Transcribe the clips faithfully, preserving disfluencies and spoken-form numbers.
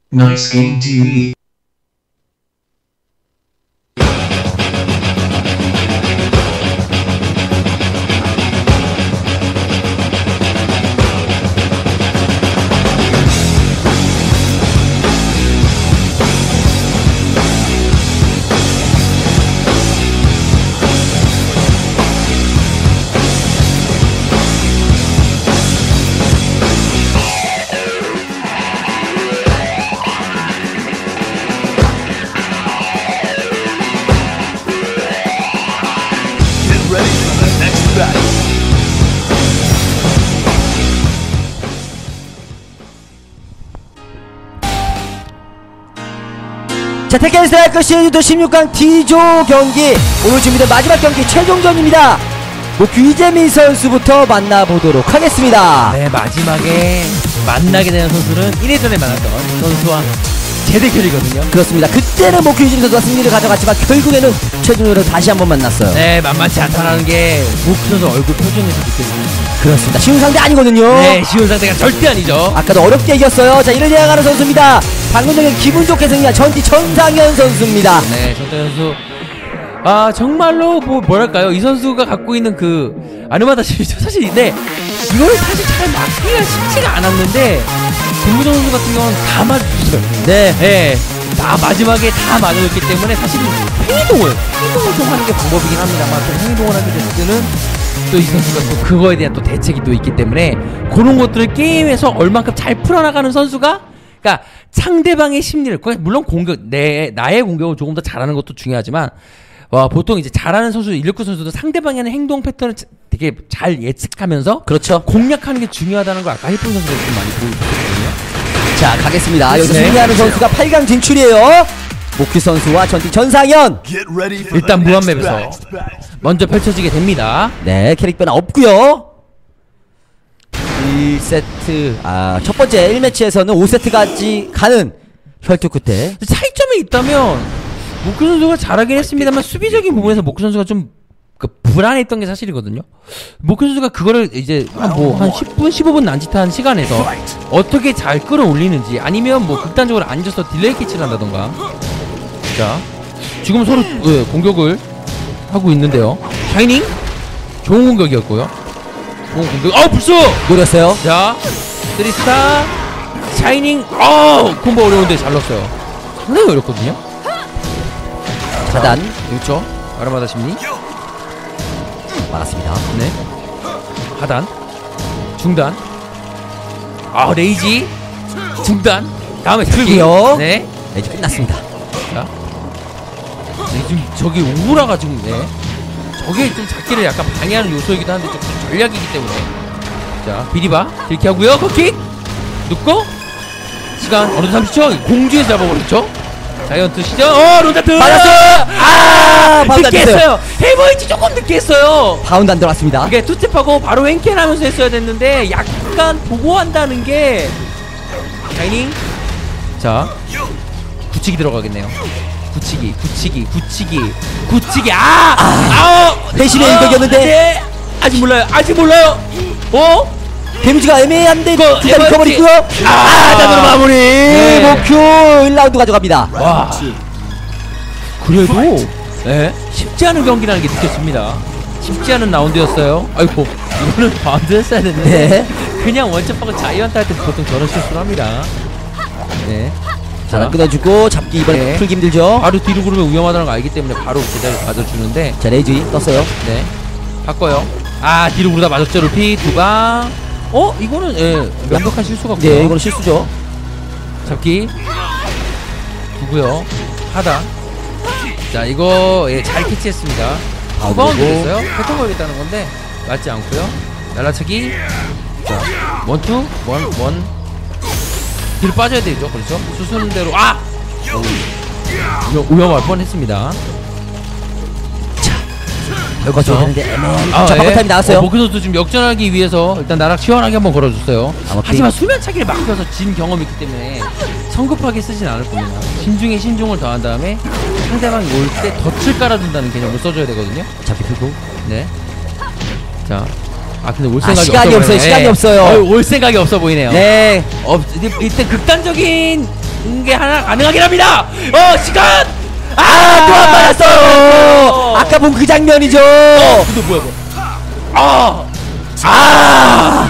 Nice Game 티비. 자, 테kken 스트라이커 시리즈 십육 강 D조 경기, 오늘 준비된 마지막 경기 최종전입니다. 뭐 귀재민 선수부터 만나보도록 하겠습니다. 네, 마지막에 만나게 되는 선수는 일 회전에 만났던 선수와 재대결이거든요. 그렇습니다. 그때는 뭐 귀재민 선수가 승리를 가져갔지만 결국에는 최종전으로 다시 한번 만났어요. 네, 만만치 않다라는 게 모크 선수 얼굴 표정에서 느껴집니다. 그렇습니다. 쉬운 상대 아니거든요. 네, 쉬운 상대가 절대 아니죠. 아까도 어렵게 이겼어요. 자, 이를 예상하는 선수입니다. 방금 전에 기분 좋게 승리한 전티 전상현 선수입니다. 네, 전상현 선수. 아, 정말로 뭐 뭐랄까요, 이 선수가 갖고 있는 그 아르마다시죠. 사실 네, 이걸 사실 잘 막기가 쉽지가 않았는데 김무정 선수 같은 경우는 다 맞았어요. 네, 네, 다 마지막에 다 맞아줬기 때문에 사실 행동을 행동을 좀 하는 게 방법이긴 합니다만, 또 행동을 하게 됐을 때는 또 이 선수가 또 그거에 대한 또 대책이 또 있기 때문에 그런 것들을 게임에서 얼만큼 잘 풀어나가는 선수가, 그러니까 상대방의 심리를, 물론 공격, 내 나의 공격을 조금 더 잘하는 것도 중요하지만, 와, 보통 이제 잘하는 선수, 일루크 선수도 상대방의 하는 행동 패턴을 되게 잘 예측하면서 그렇죠. 공략하는 게 중요하다는 걸 아까 힐픈 선수가 좀 많이 보여줬거든요. 자, 가겠습니다. 네. 여기서 승리하는 선수가 팔 강 진출이에요. 모큐 선수와 전티 전상현. 일단 무한맵에서 먼저 펼쳐지게 됩니다. 네, 캐릭 변화 없고요. 일 세트, 아, 첫 번째 일 매치에서는 오 세트까지 가는 혈투 끝에 차이점이 있다면 모크 선수가 잘하긴 했습니다만, 수비적인 부분에서 모크 선수가 좀 그 불안했던 게 사실이거든요. 모크 선수가 그거를 이제 뭐 한 십 분 십오 분 난짓한 시간에서 어떻게 잘 끌어올리는지, 아니면 뭐 극단적으로 앉아서 딜레이 캐치를 한다던가. 자, 지금 서로 예, 공격을 하고 있는데요. 샤이닝 좋은 공격이었고요. 좋은 공격. 아, 불쏘 노렸어요. 자, 쓰리스타 샤이닝. 어 콤보 어려운데 잘 넣었어요. 상당히 어렵거든요. 차단 그렇죠. 아르마다 심리. 막았습니다. 네. 하단. 중단. 아, 레이지. 중단. 다음에 풀고요. 네. 네, 이제 끝났습니다. 자. 네, 지금 저기 우라가 지금, 네. 저게 좀 잡기를 약간 방해하는 요소이기도 한데 좀 전략이기 때문에. 자, 비리바. 이렇게 하고요. 컷킥. 눕고. 시간 어느덧 삼십 초. 공중에서 잡아버렸죠. 자이언트 시전. 어, 로자트. 맞았어요. 아, 바운드 안 늦게 됐어요. 했어요. 헤이버이지 조금 늦게 했어요. 바운드 안 들어갔습니다. 이게 투탭하고 바로 왼캔 하면서 했어야 됐는데 약간 보고 한다는 게. 샤이닝. 자, 굳히기 들어가겠네요. 굳히기, 굳히기, 굳히기, 굳히기. 아! 아! 배신의 아, 일격이었는데. 네. 아직 몰라요. 아직 몰라요. 어? 데미지가 애매한데 이거 두단 reco버리고요. 아, 아, 단으로 마무리. 네. 모큐 일 라운드 가져갑니다. 와. 그래도 네, 쉽지 않은 경기라는 게 느껴집니다. 쉽지 않은 라운드였어요. 아이고, 이거는 바운드 했어야 됐는데. 네. 그냥 원점하고 자이언트 할 때 보통 저런 실수를 합니다. 네. 자, 끊어주고 잡기 이번에 네. 풀기 힘들죠. 바로 뒤로 구르면 위험하다는 거 알기 때문에 바로 제자리에 맞아주는데. 자, 레이지 떴어요. 네. 바꿔요. 아, 뒤로 구르다 맞았죠. 루피 두 방. 어? 이거는 예, 완벽한 실수 같고요. 네, 이거는 실수죠. 잡기 두고요. 하단. 자, 이거 예, 잘 캐치했습니다. 아, 두 바운드 그리고 됐어요. 패턴 걸겠다는 건데 맞지 않고요. 날라차기. 자, 원투 원 원. 뒤로 빠져야 되죠. 그렇죠. 수순대로. 아! 오, 위험할 뻔했습니다. 결과 좋야 되는데 애매한. 아, 자, 예. 바꿔 타임이 나왔어요. 어, 모크 선수 지금 역전하기 위해서 일단 나락 시원하게 한번 걸어줬어요. 아, 하지만 수면 차기를 막혀서 진 경험이 있기 때문에 성급하게 쓰진 않을 겁니다. 신중에 신중을 더한 다음에 상대방이 올 때 덫을 깔아준다는 개념을 써줘야 되거든요. 잡기 풀고. 네. 자. 아, 근데 올 아, 생각이 시간이 없어 없어요. 보이네. 시간이 예. 없어요. 어, 올 생각이 없어 보이네요. 네. 어, 일단 극단적인 게 하나 가능하긴 합니다. 어 시간. 아, 또 안 맞았어요. 아까 본 그 장면이죠. 어, 근데 뭐야 뭐? 아, 아,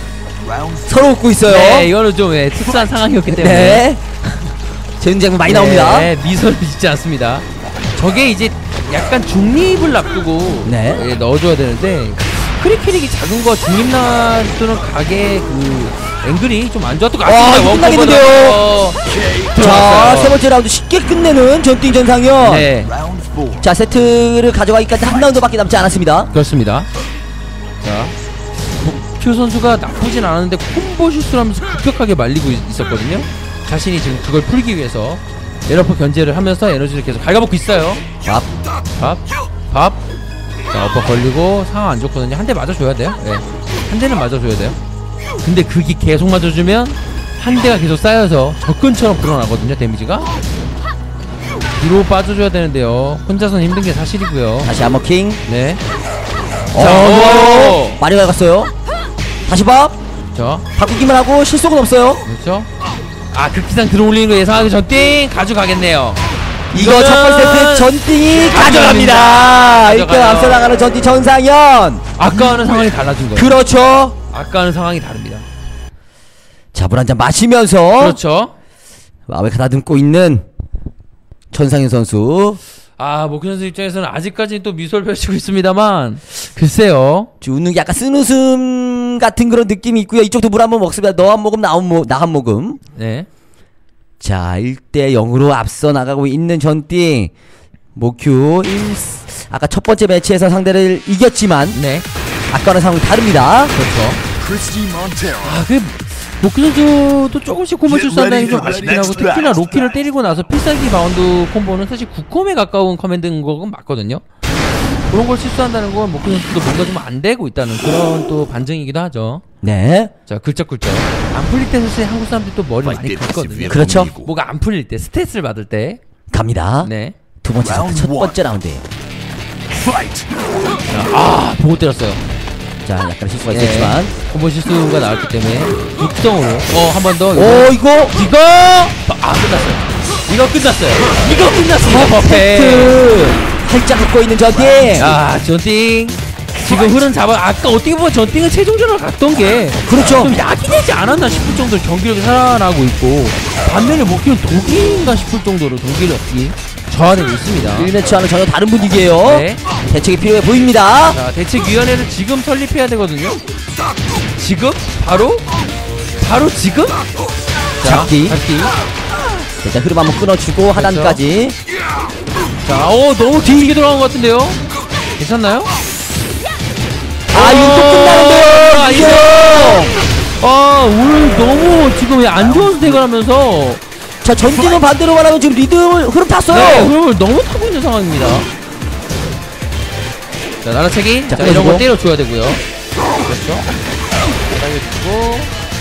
서로 웃고 있어요. 네, 이거는 좀 예, 특수한 상황이었기 때문에. 네. 재밌는 장면 많이 나옵니다. 네, 미소를 짓지 않습니다. 저게 이제 약간 중립을 놔두고 네. 예, 넣어줘야 되는데 크리키릭이 작은 거 중립 놔두는 각의 그 앵글이 좀 안 좋았던 것 와, 같습니다. 이거 원콤보다. 끝나겠는데요. 어, 자, 들어갔어요. 세 번째 라운드 쉽게 끝내는 전띵 전상현. 네, 자, 세트를 가져가기까지 한 라운드밖에 남지 않았습니다. 그렇습니다. 자, 큐 선수가 나쁘진 않았는데 콤보 실수를 하면서 급격하게 말리고 있, 있었거든요. 자신이 지금 그걸 풀기 위해서 에러퍼 견제를 하면서 에너지를 계속 갉아먹고 있어요. 밥. 밥, 밥. 자, 어퍼 걸리고 상황 안 좋거든요. 한 대 맞아줘야 돼요. 네. 한 대는 맞아줘야 돼요. 근데 그게 계속 맞아주면 한 대가 계속 쌓여서 적근처럼 불어나거든요. 데미지가. 뒤로 빠져줘야 되는데요. 혼자서는 힘든 게 사실이고요. 다시 한머킹. 네. 어, 자, 좋아요. 오. 많이 갈갔어요. 다시 밥. 자, 바꾸기만 하고 실속은 없어요. 그렇죠. 아, 극기상 들어올리는 거 예상하기 전띵 가져가겠네요. 이거 이거는 첫 번째 세트 전띵이 가져갑니다. 가져갑니다. 일 등 가져가요. 앞서 나가는 전띵 전상현. 아까와는 상황이 달라진 거예요. 그렇죠. 아까와는 상황이 다릅니다. 자, 물 한 잔 마시면서 그렇죠. 마음을 가다듬고 있는 전상현 선수. 아, 목현 선수 입장에서는 아직까지 또 미소를 펼치고 있습니다만 글쎄요. 지금 웃는 게 약간 쓴웃음 같은 그런 느낌이 있고요. 이쪽도 물 한 번 먹습니다. 너 한 모금, 나 한 모금, 나 한 모금. 네. 자, 일 대 영으로 앞서 나가고 있는 전띵. 모큐 일, 아까 첫 번째 매치에서 상대를 이겼지만 네. 아까와는 상황이 다릅니다. 그렇죠. 아, 그 목현 선수도 조금씩 콤보 실수한다는 게 좀 아쉽긴 하고 특히나 로키를 때리고 나서 필살기 바운드 콤보는 사실 구 콤에 가까운 커맨드인 거는 맞거든요. 그런 걸 실수한다는 건 목현 선수도 뭔가 좀 안 되고 있다는 그런 또 반증이기도 하죠. 네. 자, 굴쩍굴쩍. 안 풀릴 때 사실 한국 사람들이 또 머리 많이 긁거든요. 그렇죠. 뭐가 안 풀릴 때, 스트레스를 받을 때. 갑니다. 네. 두 번째 세트 첫 번째 라운드에요. 자, 아, 보고 때렸어요. 자, 약간 실수가 네. 있었지만. 콤보 실수가 나왔기 때문에 육성으로. 어, 한 번 더. 오, 이거 이거! 아, 끝났어요. 이거 끝났어요. 이거 끝났습니다. 퍼펙트. 퍼펙트. 활짝 긋고 있는 전띵. 아, 전띵. 지금 흐름 잡아. 아까 어떻게 보면 전띵은 최종전으로 갔던 게 그렇죠. 좀 약이 되지 않았나 싶을 정도로 경기력이 살아나고 있고 반면에 목표는 독일인가 싶을 정도로 동기력이 저하되고 있습니다. 일 매치와는 전혀 다른 분위기예요. 네. 대책이 필요해 보입니다. 자, 대책위원회를 지금 설립해야 되거든요. 지금? 바로? 바로 지금? 자, 잡기. 잡기. 일단 흐름 한번 끊어주고 하단까지. 자, 오, 너무 길게 돌아간 것 같은데요? 괜찮나요? 아, 이거 또 끝나는데요. 아, 이거. 아, 오늘 너무 지금 안 좋은 선택을 하면서 자, 전진은 반대로 말하면 지금 리듬을 흐름 탔어요. 네, 흐름을 너무 타고 있는 상황입니다. 자, 나라채기. 자, 자, 이런 끊어주고. 거 때려줘야 되고요. 그렇죠. 때려주고.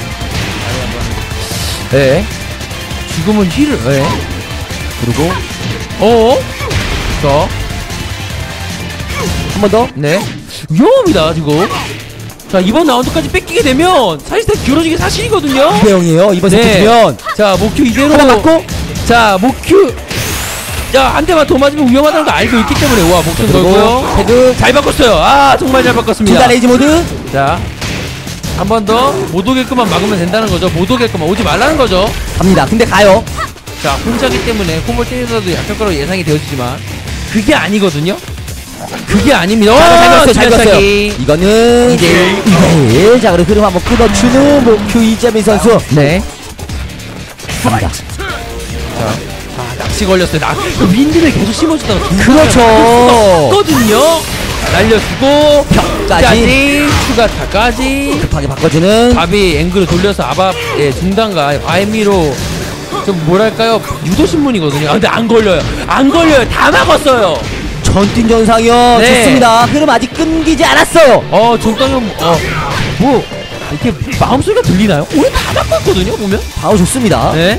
네. 지금은 힐을, 네. 그리고 어? 자, 한 번 더. 네. 위험합니다, 지금. 자, 이번 라운드까지 뺏기게 되면 사실상 기울어지게 사실이거든요. 이 대 영이에요. 이번 네. 세트면. 자, 목큐 이대로. 하나 맞고. 자, 목큐. 자, 한 대만 더 맞으면 위험하다는 거 알고 있기 때문에. 와, 목숨 걸고요. 태그. 잘 바꿨어요. 아, 정말 잘 바꿨습니다. 둘 다 레이지 모드. 자, 한 번 더 못 오게끔만 막으면 된다는 거죠. 못 오게끔만 오지 말라는 거죠. 갑니다. 근데 가요. 자, 혼자기 때문에 콤보를 때리더라도 약할 거라고 예상이 되어지지만 그게 아니거든요. 그게 아닙니다. 자, 잘 갔어요. 잘 갔어요. 뒷면차기. 이거는 이 대 일. 이 대 일. 자, 그리고 흐름 한번 끊어주는 목큐 이재민 선수. 네. 갑니다. 자, 아, 낚시 걸렸어요. 낚, 그 윈드를 계속 심어주다가 그렇죠. 없거든요. 날려주고 벽까지. 까지 추가 타까지 급하게 바꿔주는. 밥이 앵글을 돌려서 아밥 예, 중단과 바이미로 좀 뭐랄까요 유도신문이거든요. 아, 근데 안 걸려요. 안 걸려요. 다 막았어요. 전진 전상현 네. 좋습니다. 흐름 아직 끊기지 않았어요. 어, 정당형 어뭐 이렇게 마음소리가 들리나요? 오늘 다 막았거든요. 보면. 방어 좋습니다. 네.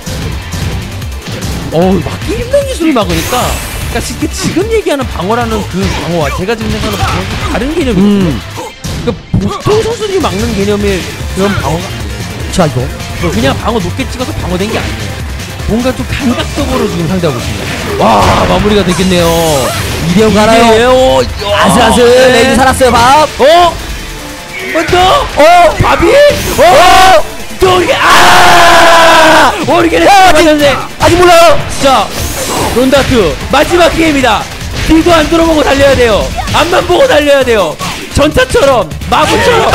어, 막기 힘든 기술을 막으니까. 그러니까 지금, 지금 얘기하는 방어라는 그 방어와 제가 지금 생각하는 방어는 좀 다른 개념이거든요. 음. 그러니까 보통 선수들이 막는 개념의 그런 방어가 자, 이거 그냥 방어 높게 찍어서 방어된 게 아니에요. 뭔가 좀 감각적으로 지금 상대하고 있습니다. 와, 마무리가 되겠네요. 이 대 영 가나요? 아슬아슬 네. 레이즈 살았어요. 밥. 어? 먼저? 어? 밥이? 어? 또 이게 아! 오리게네 맞았네. 아직 몰라요. 자, 론다트 마지막 기회입니다. 뒤도 안 돌아보고 달려야 돼요. 앞만 보고 달려야 돼요. 전타처럼 마구처럼.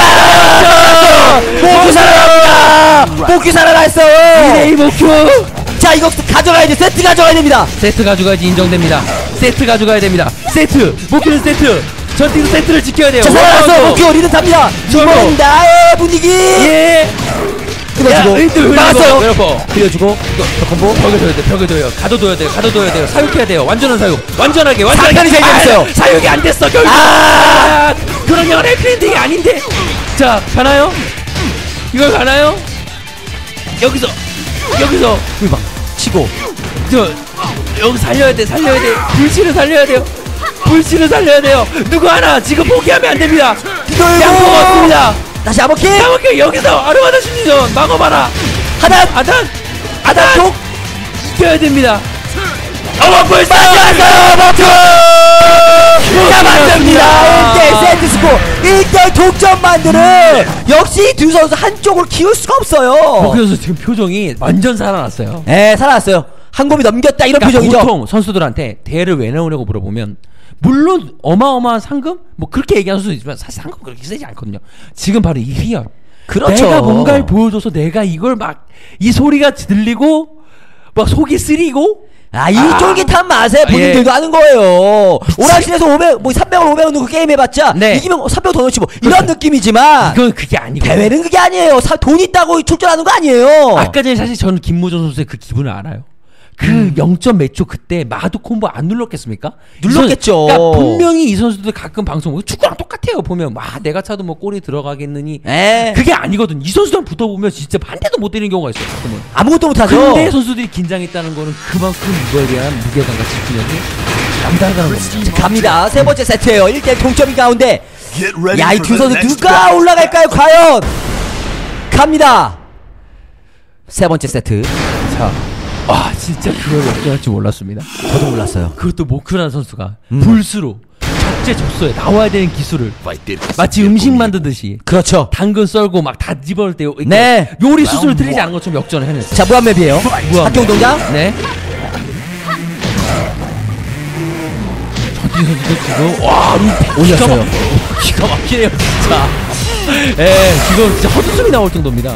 목큐 살아납니다. 목큐 살아났어요. 이대 이 목큐. 자, 이거 가져가야 돼. 세트 가져가야 됩니다. 세트 가져가야지 인정됩니다. 세트 가져가야 됩니다. 세트 목큐는 세트. 전팀 세트를 지켜야 돼요. 자, 살아났어. 목큐 리드 탑니다. 이번 나의 분위기. 예. 흘려주고 나갔어요. 그렇고 흘려주고 저 콤보 벽에 둬야 돼. 벽에 둬요. 가둬둬야 돼요. 가둬둬야 돼요. 사육해야 돼요. 완전한 사육. 완전하게 완전하게. 사육이 제일 재밌어요. 아, 사육이 안 됐어. 결국. 아! 그런 영화 해피엔딩이 아닌데. 자, 가나요? 이걸 가나요? 여기서 여기서 막 치고 저 여기 살려야 돼. 살려야 돼. 불씨를 살려야 돼요. 불씨를 살려야 돼요. 누구 하나 지금 포기하면 안 됩니다. 양보가 없습니다. 다시 아버킹. 아버킹 여기서 아르마다 심리전 막아봐라. 하단 아단 아단 톡 이겨야 됩니다. 어머 불사 맞았어요. 목큐 잡았습니다. 일 대 세트 스코어 일 대 독점 만드는 역시 두 선수 한쪽으로 키울 수가 없어요. 그래서 지금 표정이 완전 살아났어요. 네, 살아났어요. 한 곰이 넘겼다 이런 그러니까 표정이죠. 보통 선수들한테 대회를 왜 나오냐고 물어보면 물론 어마어마한 상금 뭐 그렇게 얘기하는 선수 있지만 사실 상금 그렇게 세지 않거든요. 지금 바로 이 희열. 그렇죠. 내가 뭔가를 보여줘서 내가 이걸 막 이 소리가 들리고 막 속이 쓰리고 아, 이 아. 쫄깃한 맛에 본인들도 예. 하는 거예요. 오락실에서 오백, 뭐 삼백 원, 오백 원 넣고 게임 해봤자 네. 이기면 삼백 원 더 넣지 뭐 이런 그렇죠. 느낌이지만 이건 그게 아니고 대회는 그게 아니에요. 사, 돈 있다고 출전하는 거 아니에요. 아까 전에 사실 저는 김무정 선수의 그 기분을 알아요. 그 음. 영 점 몇 초 그때 마도 콤보 안 눌렀겠습니까? 눌렀겠죠. 이 선- 그러니까 분명히 이 선수들 가끔 방송 축구랑 똑같아요. 보면 와 내가 차도 뭐 골이 들어가겠느니 에 그게 아니거든. 이 선수들 붙어보면 진짜 한 대도 못 때리는 경우가 있어요. 가끔은. 아무것도 못하죠. 근데 선수들이 긴장했다는 거는 그만큼 이거에 대한 무게감과 집중력이 남다르다는 겁니다. 자, 갑니다. 세 번째 세트예요. 일 대 동점인 가운데 야, 이 두 선수 next 누가 올라갈까요? 과연 갑니다. 세 번째 세트. 자, 아 진짜 그걸 역전할 줄 몰랐습니다. 저도 몰랐어요. 그것도 모크라는 선수가 음. 불수로 적재적소에 나와야 되는 기술을 마치 음식 만드듯이 그렇죠. 당근 썰고 막 다 집어넣을 때 이렇게 네. 요리 수술을 들리지 않은 것처럼 역전을 해냈어요. 자, 무한맵이에요. 무한맵. 학교 운동장. 네. 전진 선수도 지금 와 루피 올렸어요. 기가 막히네요 진짜. 예, 지금 진짜 헛웃음이 나올 정도입니다.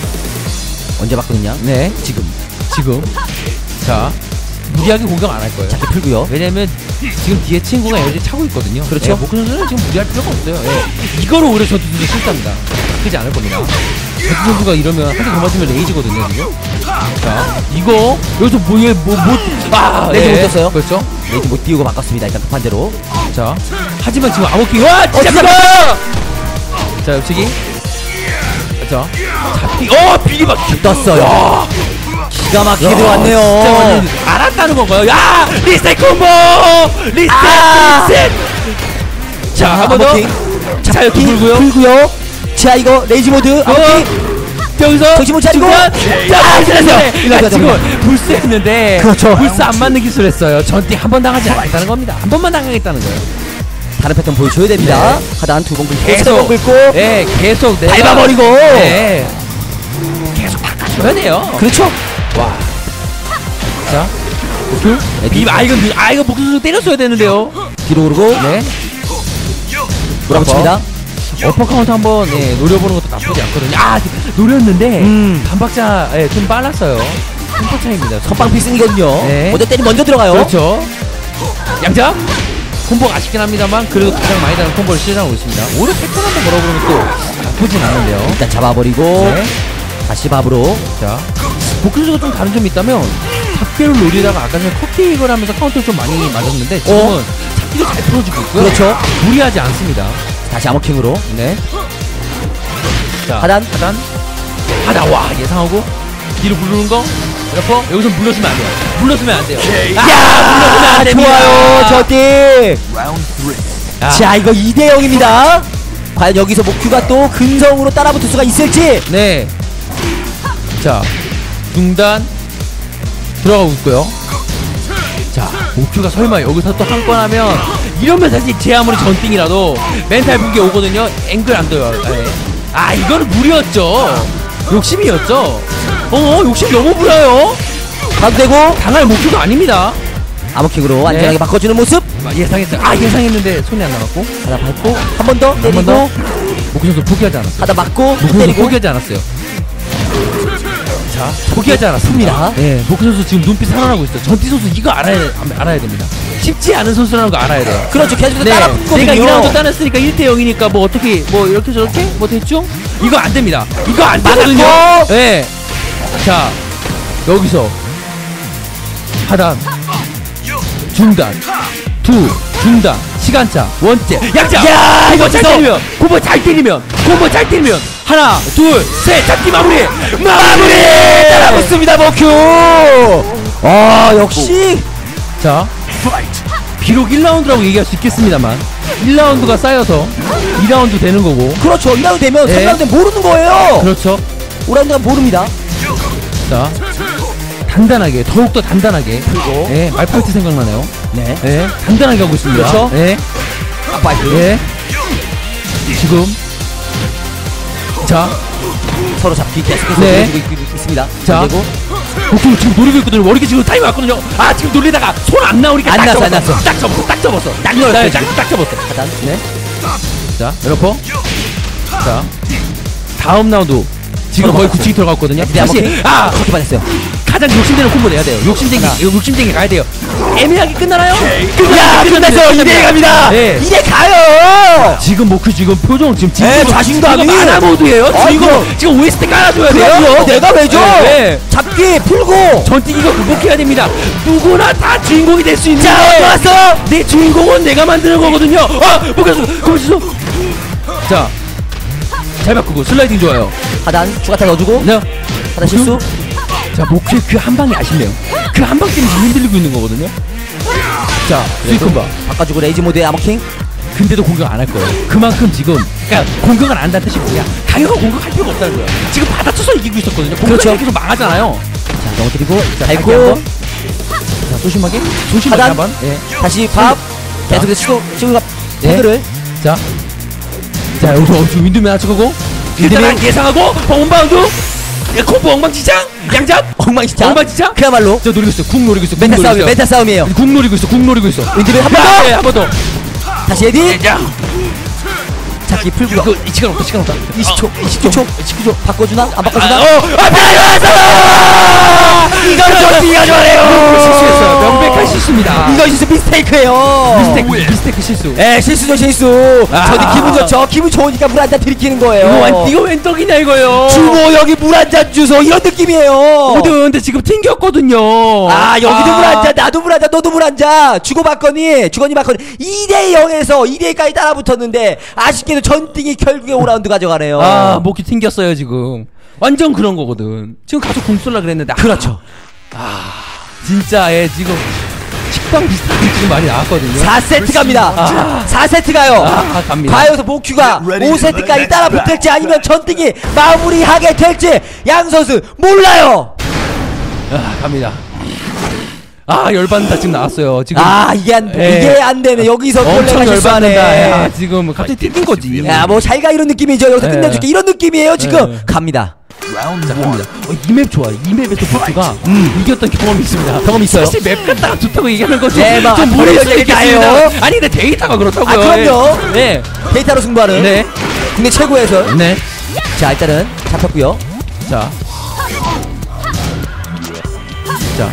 언제 바꾸느냐? 네, 지금 지금 자 무리하게 공격 안 할 거예요. 자켓 풀고요. 왜냐면 지금 뒤에 친구가 에너지 차고 있거든요. 그렇죠. 예, 모크 선수는 지금 무리할 필요가 없어요. 예. 이거로 오히려 전투 선수 실수합니다. 바뀌지 않을 겁니다. 전투 선수가 이러면 한 대 더 맞으면 레이지거든요 지금. 자 이거 여기서 뭐에 뭐못아 레이지 못 떴어요? 그렇죠. 레이지 못 띄우고 바꿨습니다. 일단 반대로. 자 하지만 지금 아웃킹 와 진짜 진짜 봐! 자 옆치기 자 잡기 어 비리 막 떴어요. 기가 막히게 진짜 들어왔네요. 완전 알았다는 건가요? 야 리셋 콤보 리셋 아! 리셋 자 한 번 더 아버킹. 자 여기 불고요 풀고요. 자, 이거 레이지 모드. 어 아버킹. 여기서 정신 못 차리고. 자 아, 잘했어요 이거, 이거, 지금 이거. 불스했는데 그렇죠. 불스 안 맞는 기술 했어요. 전띠 한 번 당하지 않았다는 겁니다. 한 번만 당하겠다는 거예요. 다른 패턴 보여줘야 됩니다. 네. 하단 두 번 긁고, 계속 세번 긁고. 예 계속 내가 밟아버리고. 네 계속 닦아줘야 돼요. 그렇죠. 와. 자, 목줄. 비, 아, 이건, 아, 이거 목줄 때렸어야 되는데요. 뒤로 오르고. 네. 몰아붙입니다. 어퍼카운트 한번, 예, 노려보는 것도 나쁘지 않거든요. 아, 노렸는데, 음. 반박자, 예, 좀 빨랐어요. 템포 차이입니다. 선빵 필승이거든요. 네. 먼저 때리 먼저 들어가요. 그렇죠. 양자. 콤보가 아쉽긴 합니다만, 그래도 가장 많이 다른 콤보를 시전하고 있습니다. 오히려 패턴 한번 걸어보는 것도 나쁘진 않은데요. 일단 잡아버리고. 네. 다시 밥으로. 자, 복근수가 좀 다른 점이 있다면 잡기를 노리다가 아까 전에 컵킥을 하면서 카운터를 좀 많이 맞았는데 지금은 어? 잡기도 잘 풀어주고 있고요. 그렇죠. 무리하지 않습니다. 다시 아머킹으로. 네. 자, 하단. 하단. 하단. 와, 예상하고 뒤로 부르는 거. 이렇게 여기서 물러서면 안 돼요. 물러서면 안 돼요. 야, 물러서면 안 됩니다. 좋아요, 저띠. Round three. 야, 자, 이거 이 대 영입니다. 과연 여기서 목큐가 또 근성으로 따라붙을 수가 있을지. 네. 자, 중단. 들어가고 있고요. 자, 목표가 설마 여기서 또 한 건 하면 이러면 사실 제 아무리 전띵이라도 멘탈 붕괴 오거든요. 앵글 안 떠요. 네. 아, 이거는 무리였죠. 욕심이었죠. 어, 욕심 너무 부려요. 가도 되고 당할 목표가 아닙니다. 암호킥으로 안전하게 네. 바꿔주는 모습. 아, 예상했어요. 아, 예상했는데 손이 안 나갔고. 하나 밟고 한 번 더 한 번 때리고 더. 목표 선수 포기하지 않았어요. 하나 맞고 목표 선수 때리고 포기하지 않았어요. 자, 포기하지 않았습니다. 네, 목표 선수 지금 눈빛 살아나고 있어요. 전티 선수 이거 알아야 알아야 됩니다. 쉽지 않은 선수라는 거 알아야 돼요. 그렇죠. 계속해서 네, 따라 붙거든요. 내가 이 라운드 따냈으니까 일 대 영이니까 뭐 어떻게 뭐 이렇게 저렇게 뭐 됐죠? 이거 안 됩니다. 이거 안 되거든요. 맞았고. 네. 자, 여기서 하단, 중단, 투, 중단, 시간차, 원째, 양자. 야, 콤보 잘 여기서. 때리면, 콤보 잘 때리면, 콤보 잘 때리면 하나, 둘, 셋, 잡기 마무리, 마무리. 따라붙습니다 모큐. 아 역시 자, 비록 일 라운드라고 얘기할 수 있겠습니다만 일 라운드가 쌓여서 이 라운드 되는 거고. 그렇죠. 이 라운드 되면 네. 삼 라운드 모르는 거예요. 그렇죠. 오 라운드가 모릅니다. 자, 단단하게, 더욱더 단단하게 그리고 예, 말파이트 생각나네요. 네. 예, 단단하게 하고 있습니다. 그렇죠. 예, 앞바이트. 예. 지금 자, 서로 잡기 계속해서 네. 보여주고 있, 있습니다. 자. 그리고 목표 지금 노리고 있거든요. 머리가 지금 타임 왔거든요. 아, 지금 놀리다가 손 안 나오니까 안 딱 났어, 안 접었어. 났어. 딱 접었어. 딱 접었어. 딱 이걸 딱, 뺐지. 딱, 딱 접었어. 하단. 네. 자, 여러분. 자, 다음 라운드 지금 서로 거의 맞았어요. 굳히기 들어갔거든요. 네, 다시 아무튼 아, 그렇게 받았어요. 가장 욕심되는 콤보 내야 돼요. 욕심쟁이, 하나. 욕심쟁이 가야 돼요. 애매하게 끝나나요? 야, 끝났어. 이 대 갑니다. 네. 이 대 가요. 지금 목표 지금 표정 지금 네, 지금 자신감이. 지금 만화 모드예요. 아, 지금 이거. 지금 오에스티 깔아줘야 돼요. 그럼요. 내가 왜죠? 네, 네. 잡기 풀고. 전띠 이거 극복해야 됩니다. 누구나 다 주인공이 될 수 있는데. 자, 들어왔어. 내 주인공은 내가 만드는 거거든요. 아, 목표수, 목표수. 자, 잘 바꾸고 슬라이딩 좋아요. 하단 추가타 넣어주고. 네. 하단 실수. 자, 목표의 그 한 방이 아쉽네요. 그 한 방 때문에 지금 흔들리고 있는 거거든요. 자, 스위컨바. 바꿔주고 레이지 모드의 아머킹. 근데도 공격 안 할 거예요. 그만큼 지금, 그러니까 공격을 안 한다는 뜻이 뭐냐? 가요가 공격할 필요가 없다는 거예요. 지금 받아쳐서 이기고 있었거든요. 공격이 그렇죠. 계속 망하잖아요. 자, 넘어뜨리고. 자, 밟고. 다시 한번. 자, 소심하게, 소심하게 하단. 한번. 예. 다시 밥. 계속해서 시도 시도가 네. 헤드를. 자, 자, 여기서 지금 윈드맨 하치고 윈드맨 예상하고 홈바운드. 야, 콤보 엉망진창, 양잡, 엉망진창. 엉망진창. 그야말로 저 노리고 있어. 궁 노리고 있어. 궁 메타 노리고 싸움이 있어요. 메타 싸움이에요. 궁 노리고 있어. 궁 노리고 있어. 윈드밀 한 번 더. 네, 한 번 더. 다시 헤디. 자, 잡기 풀고. 이거 이 시간 없다. 시간 없다. 이십 초. 이십 초. 십구 초. 바꿔주나? 안 아, 바꿔주나? 어, 아, 들어왔어! 이건 전띠가 좋아해요. 실수했어요. 명백한 실수입니다. 이거 실수 미스테이크예요. 미스테이크, 미스테이크 실수. 에 실수죠 실수. 아. 저도 기분 좋죠. 기분 좋으니까 물 한 잔 들이키는 거예요. 이거 웬, 이거 웬 떡이냐 이거요. 주모 여기 물 한 잔 주소 이런 느낌이에요. 모두 근데 지금 튕겼거든요. 아 여기도 아. 물 한 잔 나도 물 한 잔 너도 물 한 잔 주고받거니 주거니 받거니 이 대 영에서 이 대까지 따라붙었는데 아쉽게도 전띵이 결국에 오 라운드 가져가네요. 아, 목이 튕겼어요 지금. 완전 그런 거거든. 지금 가서 궁 쏠라 그랬는데. 아, 그렇죠. 진짜 예 지금 식빵 비슷하게 지금 많이 나왔거든요. 사 세트 갑니다. 아. 사 세트 가요. 아, 갑니다. 과연 여기서 모큐가 오 세트까지 따라붙을지 아니면 전띵이 마무리하게 될지 양 선수 몰라요. 아, 갑니다. 아, 열받는다 지금 나왔어요. 지금. 아 이게 안 예. 이게 안 되네. 여기서 엄청 골레가 실수하네. 열받는다. 야, 지금 갑자기 튕긴 거지. 야 뭐 잘가 이런 느낌이죠. 여기서 예. 끝내줄게 이런 느낌이에요. 지금 예. 갑니다. 자, 갑니다. 어, 이 맵 좋아요. 이 맵에서 보트가 음, 이겼던 경험이 있습니다. 경험 있어요? 사실 맵 갖다가 좋다고 얘기하는 것이 네, 막 좀 무리일 수 무리일까요? 있겠습니다. 아니 근데 데이터가 그렇다고요. 아, 그럼요. 예. 네. 데이터로 승부하는 네. 국내 최고의 해설. 네. 자 일단은 잡혔고요. 자. 자.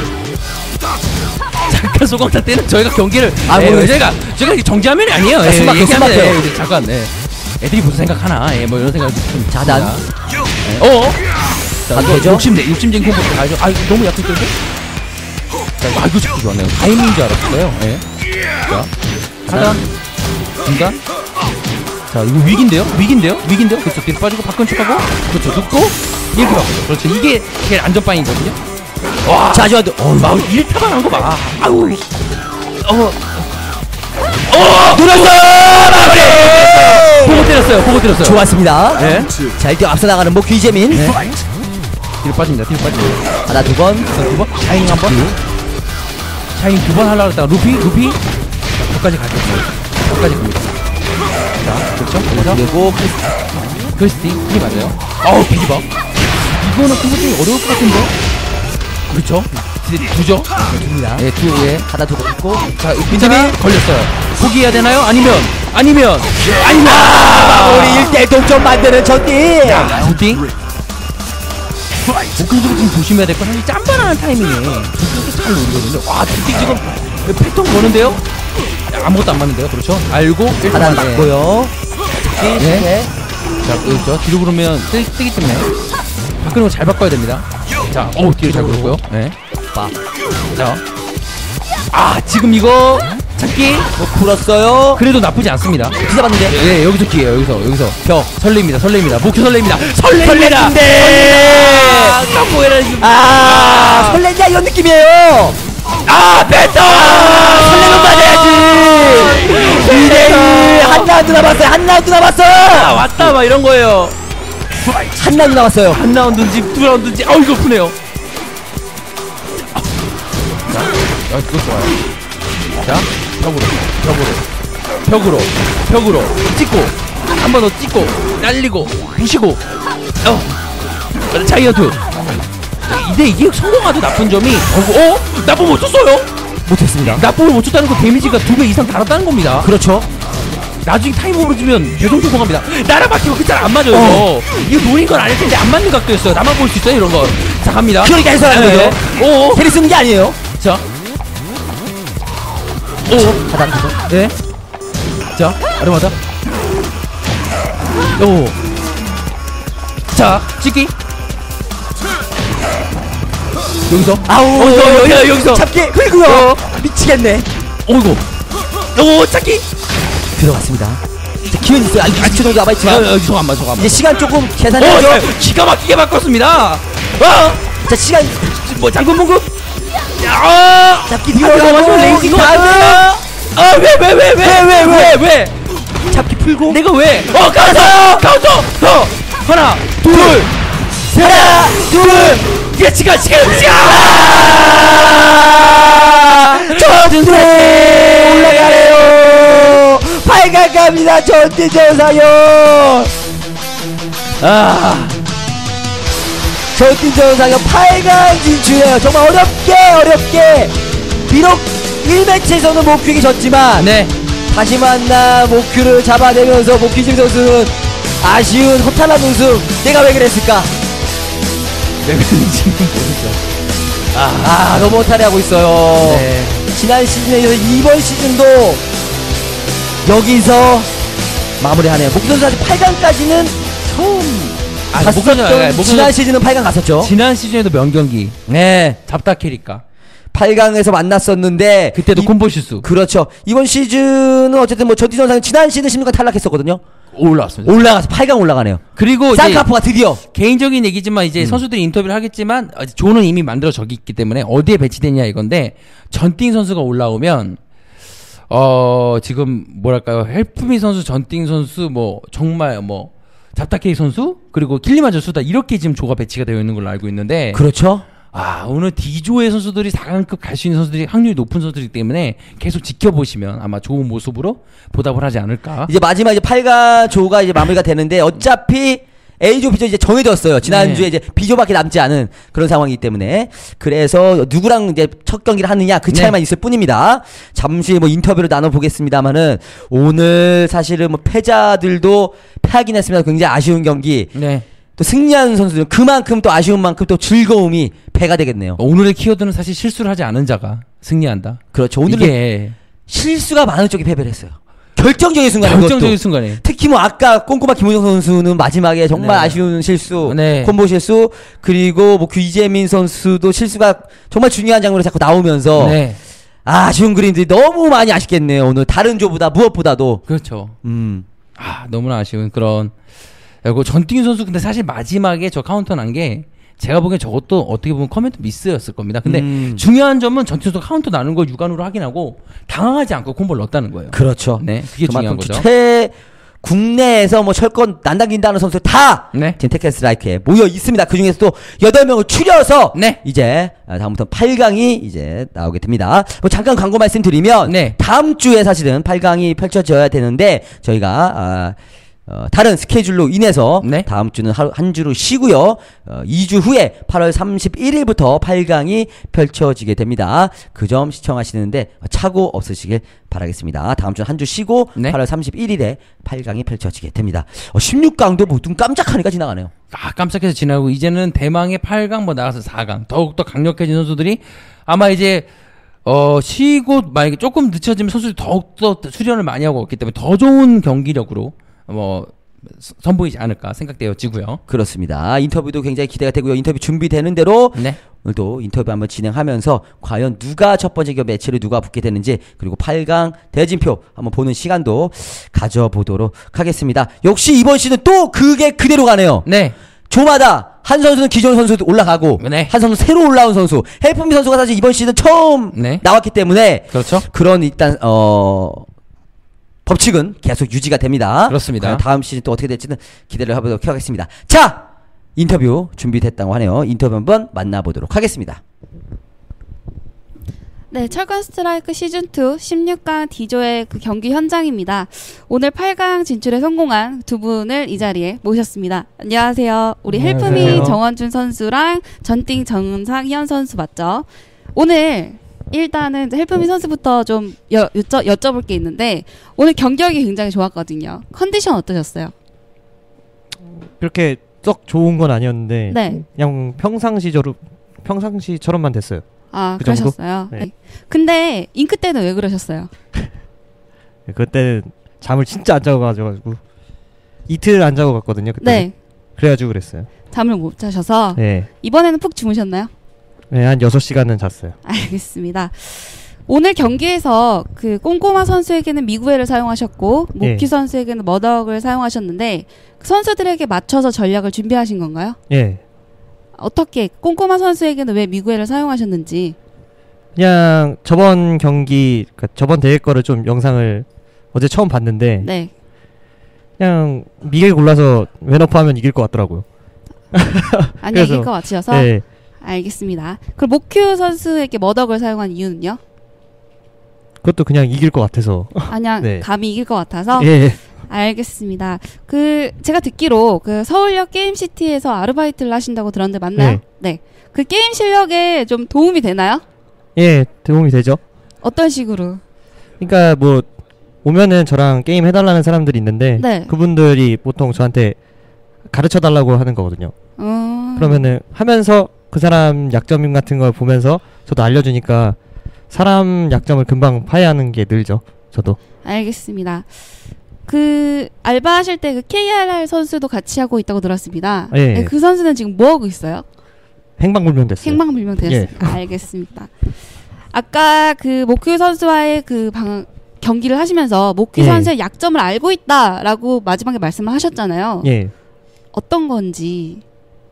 잠깐 소강타 때는 저희가 경기를 아, 예, 모르겠어요. 저희가 저희가 이게 정지화면이 아니에요. 아, 예, 숨 막혀, 얘기하면 숨 막혀요. 예, 이제 잠깐 네. 애들이 무슨 생각하나? 예, 뭐 이런 생각이 좀 자단. 듭니다. 예. 어? 자, 안 이거 되죠? 욕심내 욕심쟁이 콤보 가죠. 아, 이거 너무 약속된데? 자, 아, 이거 잡기 좋았네요. 타이밍인 줄 알았어요. 예. 자, 하단, 중단. 자, 이거 위기인데요? 위기인데요? 위기인데요? 그렇죠. 뒤로 빠지고 바꾼 척하고, 그렇죠. 눕고, 이렇게 바꾸죠. 그렇죠. 이게 제일 안전빵이거든요. 와, 자 저한테 어, 막 일타만 한 거 봐. 아우, 어, 어 눌렀어요. 마무리. 보고 때렸어요. 보고 때렸어요. 보고 때렸어요. 좋았습니다. 자 일단 앞서 나가는 뭐 귀재민. 네. 자, 일단 앞서 나가는 뭐 귀재민. 네. 자, 일단 앞서 나가는 뭐 귀재민. 자, 일단 앞서 나가는 뭐 귀재민. 뒤로 빠집니다. 뒤로 빠집니다. 하나 두 번. 두 번. 샤이닝 한 번. 샤이닝 두 번 하려고 했다가 루피, 루피. 자, 끝까지 가겠어요. 끝까지 갑니다. 자, 그렇죠. 그래서 그리고 크리스티, 힘이 맞아요. 어우, 비기바. 이거는 굉장히 어려울 것 같은데? 그렇죠. 이제 두죠? 줍니다. 네, 두에. 하나 두 번 있고. 자, 빈자민 걸렸어요. 포기해야 되나요? 아니면, 아니면, 아니면! 아, 우리 일 대 동점 만드는 전띠. 자, 슈팅. 목표적으로 좀 조심해야 될 건 사실 짬바라는 타이밍에 조금씩 잘 노리거든요. 와, 슈팅 지금 패턴 거는데요? 아무것도 안 맞는데요? 그렇죠? 알고, 하나 일단 맞고요. 네. 네. 자, 그렇죠. 뒤로 그러면 뜨, 뜨기 때문에 바꾸는 거 잘 바꿔야 됩니다. 자, 어우, 뒤로 잘 그렇고요. 네. 빠. 자. 아, 지금 이거 찾기 뭐 풀었어요. 그래도 나쁘지 않습니다. 진짜 맞는데. 네, 여기서 기회예요. 여기서 여기서 벽 설레입니다. 설레입니다. 목표 설레입니다. 설레입니다. 설레는데. 아, 깜보해라 지금. 아, 설렌다 이런 느낌이에요. 아, 뺐다. 설레는 맞아야지. 이 대 일. 한 라운드 남았어요. 한 라운드 남았어. 아, 왔다 막 이런 거예요. 한 라운드 남았어요. 한 라운드인지 두 라운드인지 아우 이거 아프네요. 자, 아, 그거 좋아요. 자, 벽으로, 벽으로, 벽으로, 벽으로 찍고 한 번 더 찍고 날리고 부시고. 어, 자이언트. 이제 이게 성공하도 나쁜 점이 어, 어? 나쁜 못 쳤어요? 못했습니다. 나쁨을 못 쳤다는 거 데미지가 두 배 이상 달았다는 겁니다. 그렇죠. 나중에 타임오버로 주면 계속 성공합니다. 나랑 막히고 그 잘 안 맞아요. 어. 이거 노린 건 아닐 텐데 안 맞는 각도였어요. 나만 볼 수 있어요 이런 거. 자, 갑니다. 그러니까 해서하는 네. 거죠. 오, 테리 쓰는 게 아니에요. 자, 오, 하단 두 번. 네. 자, 아름하다. 오, 자, 찍기. 여기서. 아우. 어, 여, 여, 여, 여기서. 잡기. 그리고요. 어. 미치겠네. 오이고. 오, 찾기. 들어갔습니다. 자, 기회는 있어요. 아직 이십 초 정도 남아있지만. 어, 저거 안 맞아, 저거 안 이제 맞아. 시간 조금 오, 계산해야죠. 야, 기가 막히게 바꿨습니다. 어, 자, 시간 뭐 장군 봉급. 야, 잡기 아, 뒤로 이거 가고 레이징 다음. 아, 왜, 왜, 왜, 왜, 왜, 왜, 왜? 잡기 풀고. 내가 왜? 어, 카운터! 카운터! 어! 하나, 둘, 하나, 둘. 예치가, 치가, 치가! 전투 올라가래요. 팔 강 갑니다. 전투 전사요. 아, 전투 전사요 팔 강 진출해요. 정말 어렵게 어렵게. 비록 일 매치에서는 목큐에게 졌지만 네. 다시 만나 목큐를 잡아내면서 목큐진 선수는 아쉬운 허탈한 웃음. 내가 왜 그랬을까? 왜 그런지 모르죠. 아, 너무 허탈해하고 있어요. 네. 지난 시즌에 이어서 이번 시즌도 여기서 마무리하네요. 목큐 선수 아직 팔 강까지는 처음 아, 갔었던 목표는, 목표는 지난 시즌은 팔 강 갔었죠. 지난 시즌에도 명경기. 네, 잡다 캐리까. 팔 강에서 만났었는데 그때도 이- 콤보 실수. 그렇죠. 이번 시즌은 어쨌든 뭐 전지 선상은 지난 시즌 십육 강 탈락했었거든요. 올라왔습니다. 올라가서 팔 강 올라가네요. 그리고 이제 쌍카프가 드디어 개인적인 얘기지만 이제 음. 선수들이 인터뷰를 하겠지만 어, 조는 이미 만들어져 있기 때문에 어디에 배치되냐 이건데 전띵 선수가 올라오면 어 지금 뭐랄까요 헬프미 선수, 전띵 선수 뭐 정말 뭐 잡다케이 선수 그리고 킬리만저 수다 이렇게 지금 조가 배치가 되어 있는 걸로 알고 있는데 그렇죠. 아 오늘 D조의 선수들이 사 강급 갈 수 있는 선수들이 확률이 높은 선수들이기 때문에 계속 지켜보시면 아마 좋은 모습으로 보답을 하지 않을까. 이제 마지막 이제 팔 강 조가 이제 마무리가 되는데 어차피 A조, B조 이제 정해졌어요. 지난주에 네. 이제 B조밖에 남지 않은 그런 상황이기 때문에 그래서 누구랑 이제 첫 경기를 하느냐 그 차이만 네. 있을 뿐입니다. 잠시 뭐 인터뷰를 나눠보겠습니다만은 오늘 사실은 뭐 패자들도 패하긴 했습니다. 굉장히 아쉬운 경기. 네. 또 승리하는 선수들은 그만큼 또 아쉬운 만큼 또 즐거움이 배가 되겠네요. 오늘의 키워드는 사실 실수를 하지 않은 자가 승리한다. 그렇죠. 오늘은 이게 실수가 많은 쪽이 패배를 했어요. 결정적인 순간에 결정적인 그것도. 순간에. 특히 뭐 아까 꼼꼼한 김호정 선수는 마지막에 정말 네. 아쉬운 실수, 네. 콤보 실수, 그리고 뭐 규재민 선수도 실수가 정말 중요한 장면으로 자꾸 나오면서 네. 아쉬운 그림들이 너무 많이 아쉽겠네요. 오늘 다른 조보다 무엇보다도 그렇죠. 음. 아 너무나 아쉬운 그런. 그리고 전띵 선수 근데 사실 마지막에 저 카운터 난 게 제가 보기엔 저것도 어떻게 보면 커멘트 미스였을 겁니다. 근데 음. 중요한 점은 전띵 선수 카운터 나는 걸 육안으로 확인하고 당황하지 않고 콤보를 넣었다는 거예요. 그렇죠. 네, 그게 중요한 그만큼 거죠. 최 국내에서 뭐 철권 난당긴다는 선수 다 네. 지금 테켄스트라이크에 모여 있습니다. 그 중에서도 여덟 명을 추려서 네. 이제 다음부터 팔 강이 이제 나오게 됩니다. 뭐 잠깐 광고 말씀드리면 네. 다음 주에 사실은 팔 강이 펼쳐져야 되는데 저희가 아, 어, 다른 스케줄로 인해서 네. 다음 주는 하루, 한 주로 쉬고요. 어, 이 주 후에 팔월 삼십일일부터 팔 강이 펼쳐지게 됩니다. 그 점 시청하시는데 착오 없으시길 바라겠습니다. 다음 주 한 주 쉬고 네. 팔월 삼십일일에 팔 강이 펼쳐지게 됩니다. 어, 십육 강도 뭐 눈 깜짝하니까 지나가네요. 아, 깜짝해서 지나고 이제는 대망의 팔 강 뭐 나가서 사 강 더욱더 강력해진 선수들이 아마 이제 어 쉬고 만약에 조금 늦춰지면 선수들이 더욱더 수련을 많이 하고 있기 때문에 더 좋은 경기력으로 뭐 선보이지 않을까 생각되어지고요. 그렇습니다. 인터뷰도 굉장히 기대가 되고요. 인터뷰 준비되는 대로 네. 오늘도 인터뷰 한번 진행하면서 과연 누가 첫 번째 겨 매치를 누가 붙게 되는지 그리고 팔 강 대진표 한번 보는 시간도 가져보도록 하겠습니다. 역시 이번 시즌 또 그게 그대로 가네요. 네. 조마다 한 선수는 기존 선수 올라가고 네. 한 선수는 새로 올라온 선수 헬프미 선수가 사실 이번 시즌 처음 네. 나왔기 때문에 그렇죠. 그런 일단 어 법칙은 계속 유지가 됩니다. 그렇습니다. 과연 다음 시즌 또 어떻게 될지는 기대를 해보도록 하겠습니다. 자, 인터뷰 준비됐다고 하네요. 인터뷰 한번 만나보도록 하겠습니다. 네, 철권 스트라이크 시즌이 십육 강 D조의 그 경기 현장입니다. 오늘 팔 강 진출에 성공한 두 분을 이 자리에 모셨습니다. 안녕하세요. 우리 안녕하세요. 헬프미 정원준 선수랑 전띵 정상현 선수 맞죠? 오늘 일단은 헬프미 선수부터 좀 여, 여쭤, 여쭤볼 게 있는데 오늘 경기력이 굉장히 좋았거든요. 컨디션 어떠셨어요? 그렇게 썩 좋은 건 아니었는데 네. 그냥 평상시저로 평상시처럼만 됐어요. 아, 그 정도? 그러셨어요? 네. 네. 근데 잉크 때는 왜 그러셨어요? 그때는 잠을 진짜 안 자고 가지고 이틀 안 자고 갔거든요. 그때. 네. 그래가지고 그랬어요. 잠을 못 자셔서 네. 이번에는 푹 주무셨나요? 네, 한 여섯 시간은 잤어요. 알겠습니다. 오늘 경기에서 그 꼼꼼한 선수에게는 미구엘을 사용하셨고 모키 예. 선수에게는 머덕을 사용하셨는데 그 선수들에게 맞춰서 전략을 준비하신 건가요? 예. 어떻게 꼼꼼한 선수에게는 왜 미구엘을 사용하셨는지. 그냥 저번 경기, 그러니까 저번 대회 거를 좀 영상을 어제 처음 봤는데 네. 그냥 미겔 골라서 왼어프하면 이길 것 같더라고요. 아니 그래서, 이길 것 같으셔서. 네. 알겠습니다. 그럼 모큐 선수에게 머덕을 사용한 이유는요? 그것도 그냥 이길 것 같아서. 아니야 네. 감히 이길 것 같아서. 예. 알겠습니다. 그 제가 듣기로 그 서울역 게임시티에서 아르바이트를 하신다고 들었는데 맞나요? 네. 네. 그 게임 실력에 좀 도움이 되나요? 예, 도움이 되죠. 어떤 식으로? 그러니까 뭐 오면은 저랑 게임 해달라는 사람들이 있는데 네. 그분들이 보통 저한테 가르쳐 달라고 하는 거거든요. 음... 그러면은 하면서 그 사람 약점 같은 걸 보면서 저도 알려주니까 사람 약점을 금방 파헤하는 게 늘죠. 저도. 알겠습니다. 그 알바하실 때 그 케이알알 선수도 같이 하고 있다고 들었습니다. 예. 네, 그 선수는 지금 뭐 하고 있어요? 행방불명 됐어요. 행방불명 되었습니다. 예. 알겠습니다. 아까 그 모큐 선수와의 그 방, 경기를 하시면서 모큐 예. 선수의 약점을 알고 있다라고 마지막에 말씀을 하셨잖아요. 예. 어떤 건지.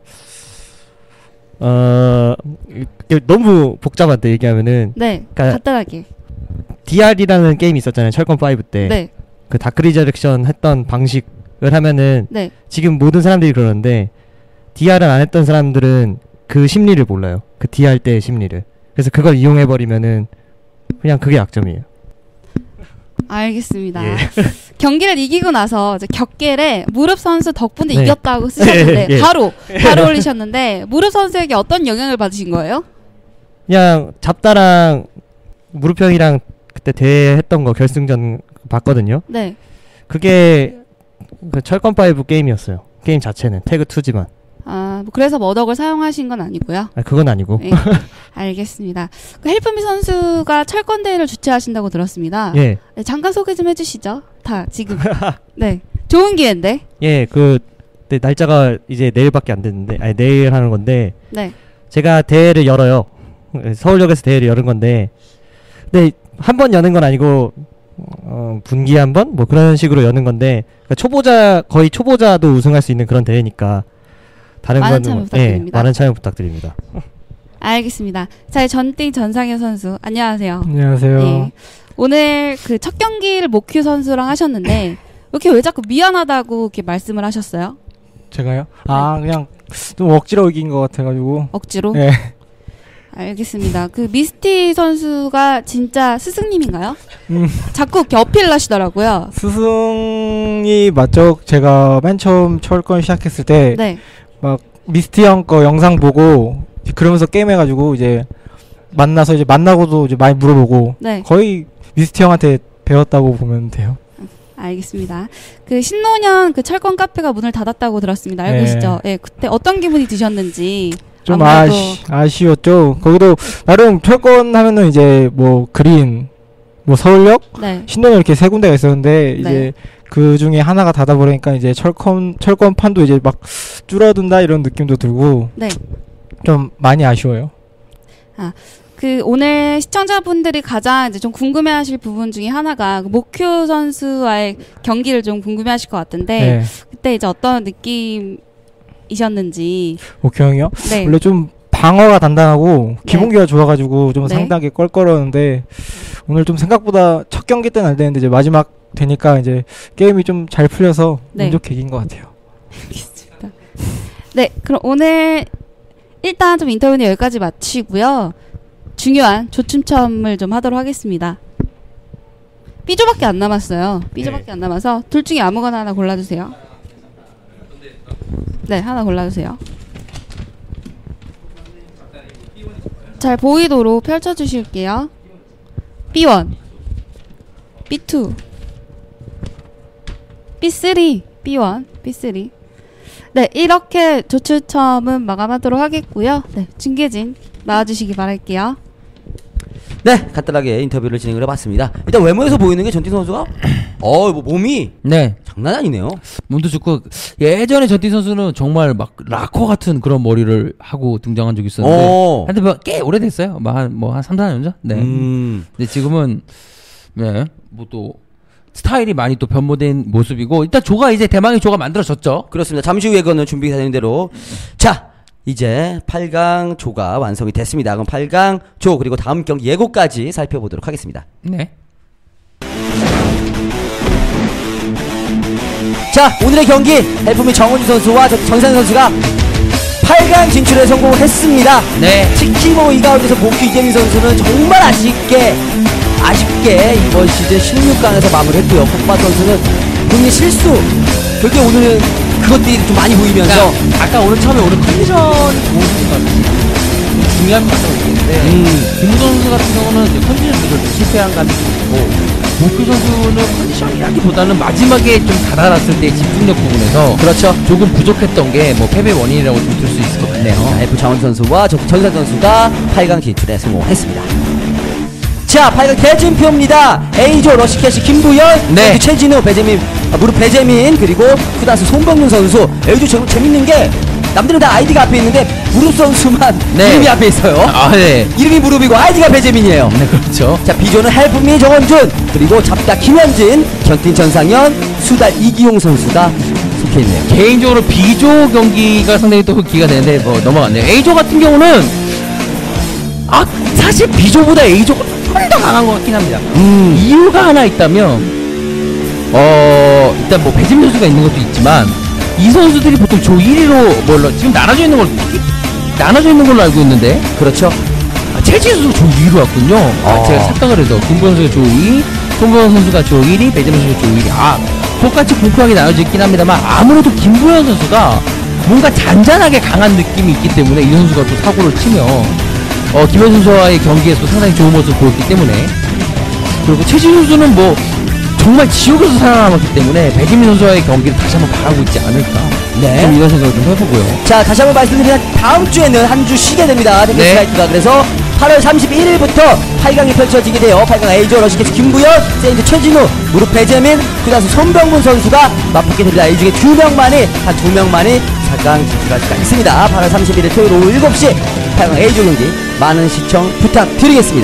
어 이게 너무 복잡한데 얘기하면은 네. 그러니까 간단하게. 디알이라는 게임이 있었잖아요. 철권 오 때. 네. 그 다크 리저렉션 했던 방식을 하면은 네. 지금 모든 사람들이 그러는데 디알을 안 했던 사람들은 그 심리를 몰라요. 그 디알 때의 심리를. 그래서 그걸 이용해 버리면은 그냥 그게 약점이에요. 알겠습니다. 예. 경기를 이기고 나서 이제 격겔에 무릎 선수 덕분에 네. 이겼다고 쓰셨는데 예. 바로 바로 올리셨는데 무릎 선수에게 어떤 영향을 받으신 거예요? 그냥 잡다랑 무릎 형이랑 그때 대회 했던 거 결승전 봤거든요. 네. 그게 그 철권 오 게임이었어요. 게임 자체는 태그 이지만. 아, 뭐 그래서 머덕을 사용하신 건 아니고요. 아, 그건 아니고. 네. 알겠습니다. 그 헬프미 선수가 철권 대회를 주최하신다고 들었습니다. 예. 네, 잠깐 소개 좀 해주시죠. 다 지금. 네. 좋은 기회인데. 예, 그 네, 날짜가 이제 내일밖에 안 됐는데, 아니 내일 하는 건데 네. 제가 대회를 열어요. 서울역에서 대회를 여는 건데, 근데 한 번 여는 건 아니고 어, 분기에 한 번? 뭐 그런 식으로 여는 건데 그러니까 초보자 거의 초보자도 우승할 수 있는 그런 대회니까 다른 많은 건 참여 뭐- 부탁드립니다. 예, 많은 참여 부탁드립니다. 알겠습니다. 자, 전띵 전상현 선수 안녕하세요. 안녕하세요. 네. 오늘 그 첫 경기를 모큐 선수랑 하셨는데 이렇게 왜 자꾸 미안하다고 이렇게 말씀을 하셨어요? 제가요? 아 그냥 좀 억지로 이긴 것 같아가지고. 억지로? 네. 알겠습니다. 그 미스티 선수가 진짜 스승님인가요? 음. 자꾸 이렇게 어필을 하시더라고요. 스승이 맞죠? 제가 맨 처음 철권 시작했을 때 네. 막 미스티 형 거 영상 보고 이제 그러면서 게임해가지고 이제 만나서 이제 만나고도 이제 많이 물어보고 네. 거의 미스티 형한테 배웠다고 보면 돼요. 알겠습니다. 그 신노년 그 철권 카페가 문을 닫았다고 들었습니다. 알고 네. 계시죠? 예, 그때 어떤 기분이 드셨는지. 좀 아무래도 아쉬, 아쉬웠죠. 거기도 나름 철권 하면은 이제 뭐 그린, 뭐 서울역, 네. 신도년 이렇게 세 군데가 있었는데 이제 네. 그 중에 하나가 닫아버리니까 이제 철권 철권판도 이제 막 줄어든다 이런 느낌도 들고 네. 좀 많이 아쉬워요. 그 오늘 시청자분들이 가장 이제 좀 궁금해하실 부분 중에 하나가 그 목큐 선수와의 경기를 좀 궁금해하실 것 같은데 네. 그때 이제 어떤 느낌이셨는지. 오키 형이요? 네. 원래 좀 방어가 단단하고 네. 기본기가 좋아가지고 좀 네. 상당히 껄껄었는데 오늘 좀 생각보다 첫 경기 때는 안 되는데 이제 마지막 되니까 이제 게임이 좀 잘 풀려서 네. 운 좋게 이긴 것 같아요. 알겠습니다. 네, 그럼 오늘 일단 좀 인터뷰는 여기까지 마치고요. 중요한 조춤첨을 좀 하도록 하겠습니다. B조밖에 안 남았어요. B조밖에 네. 안 남아서 둘 중에 아무거나 하나 골라주세요. 네, 하나 골라주세요. 잘 보이도록 펼쳐주실게요. 비원, 비투, 비쓰리, 비원, 비쓰리. 네, 이렇게 조추첨은 마감하도록 하겠고요. 네, 중계진 나와주시기 바랄게요. 네, 간단하게 인터뷰를 진행을 해봤습니다. 일단 외모에서 보이는 게 전태 선수가 어, 뭐 몸이 네. 장난 아니네요. 몸도 좋고 예전에 전티 선수는 정말 막 락커 같은 그런 머리를 하고 등장한 적이 있었는데 어. 한때 뭐 꽤 오래됐어요. 뭐한뭐한 삼, 사 년 전? 네. 음. 근데 지금은 네. 뭐 또 스타일이 많이 또 변모된 모습이고 일단 조가 이제 대망의 조가 만들어졌죠. 그렇습니다. 잠시 후에 그거는 준비가 되는 대로. 자, 이제 팔 강 조가 완성이 됐습니다. 그럼 팔 강 조 그리고 다음 경기 예고까지 살펴보도록 하겠습니다. 네. 자, 오늘의 경기 헬프미 정원주 선수와 정상 선수가 팔 강 진출에 성공했습니다. 네. 특히 뭐 이 가운데서 목규 이재민 선수는 정말 아쉽게 아쉽게 이번 시즌 십육 강에서 마무리했고요. 폭바 선수는 본인의 실수 결국에 오늘은 그것들이 좀 많이 보이면서 그러니까 아까 오늘 처음에 오늘 컨디션이 좋은 선수가 중요한 것같다고 얘기했는데 음. 김우성 선수 같은 경우는 이제 컨디션 조절 실패한 감이 좀 있고 목규 선수는 컨디션이라기보다는 마지막에 좀 달아났을 때 집중력 부분에서 그렇죠. 조금 부족했던 게 뭐 패배 원인이라고 좀 들 수 있을 것 같네요. 엘프 장원 선수와 전산 선수가 팔 강 진출에 성공했습니다. 자, 팔 강 대진표입니다. A조 러시캐시 김부현, 네. 최진우, 배재민, 아, 무릎 배재민 그리고 쿠다스 송병준 선수. A조 재, 재밌는 게 남들은 다 아이디가 앞에 있는데 무릎 선수만 네. 이름이 앞에 있어요. 아, 네. 이름이 무릎이고 아이디가 배재민이에요. 네, 그렇죠. 자, B조는 헬프미 정원준 그리고 잡다 김현진, 견틴 전상현, 수달 이기용 선수가 속해있네요. 개인적으로 B조 경기가 상당히 또 기가 되는데 뭐 넘어갔네요. A조 같은 경우는 아 사실 B조보다 A조가 훨씬 더 강한 것 같긴 합니다. 음. 이유가 하나 있다면 어 일단 뭐 배재민 선수가 있는 것도 있지만 이 선수들이 보통 조 일 위로 뭘로 지금 나눠져 있는 걸 나눠져 있는 걸로 알고 있는데 그렇죠. 아, 최지수 선수가 조 이 위로 왔군요. 아, 아. 제가 착각을 해서 김부현 선수가 조 이 위, 송부현 선수가 조 일 위, 배재민 선수가 조 일 위. 아 똑같이 공평하게 나눠져 있긴 합니다만 아무래도 김부현 선수가 뭔가 잔잔하게 강한 느낌이 있기 때문에 이 선수가 또 사고를 치며 어, 김현 선수와의 경기에서 상당히 좋은 모습을 보였기 때문에 그리고 최지수 선수는 뭐 정말 지옥에서 살아남았기 때문에 배지민 선수와의 경기를 다시 한번 바라고 있지 않을까 네. 좀 이런 생각을 좀 해보고요. 자, 다시 한번 말씀드리면 다음 주에는 한 주 쉬게 됩니다. 네. 텍스라이트가. 그래서 팔월 삼십일일부터 팔 강이 펼쳐지게 돼요. 팔 강 A조 러시캐치 김부현, 세인트 최진우, 무릎 배재민, 그다음 손병문 선수가 맞붙게 됩니다. 이 중에 두 명만이 한 두 명만이 사 강 진출할 수가 있습니다. 팔월 삼십일일 토요일 오후 일곱 시 팔 강 A조 경기 많은 시청 부탁드리겠습니다.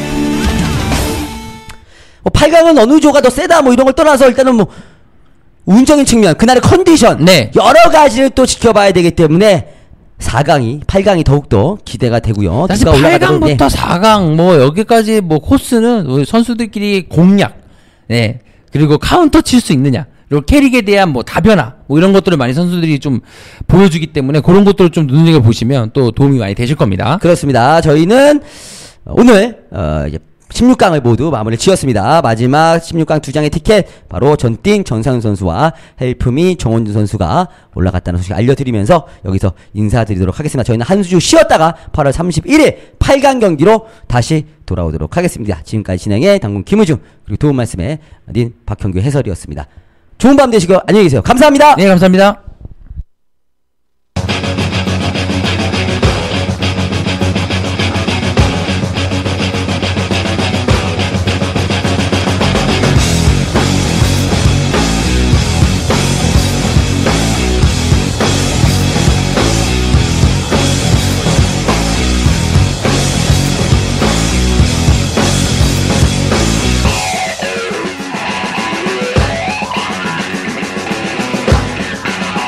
뭐 팔 강은 어느 조가 더 세다 뭐 이런 걸 떠나서 일단은 뭐 운적인 측면, 그날의 컨디션 네. 여러 가지를 또 지켜봐야 되기 때문에 사 강이 팔 강이 더욱더 기대가 되고요. 사실 누가 팔 올라가도록, 강부터 네. 사 강 뭐 여기까지 뭐 코스는 우리 선수들끼리 공략 네 그리고 카운터 칠 수 있느냐 그리고 캐릭에 대한 뭐 다변화 뭐 이런 것들을 많이 선수들이 좀 보여주기 때문에 그런 것들을 좀 눈여겨 보시면 또 도움이 많이 되실 겁니다. 그렇습니다. 저희는 오늘 어 이제 십육 강을 모두 마무리 지었습니다. 마지막 십육 강 두 장의 티켓 바로 전띵 전상훈 선수와 헬프미 정원준 선수가 올라갔다는 소식 알려드리면서 여기서 인사드리도록 하겠습니다. 저희는 한 주 쉬었다가 팔월 삼십일일 팔 강 경기로 다시 돌아오도록 하겠습니다. 지금까지 진행의 당군 김우중 그리고 도움 말씀에 닌 박형규 해설이었습니다. 좋은 밤 되시고 안녕히 계세요. 감사합니다. 네, 감사합니다.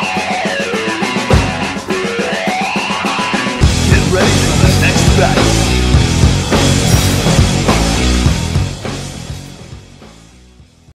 Ready for the next battle.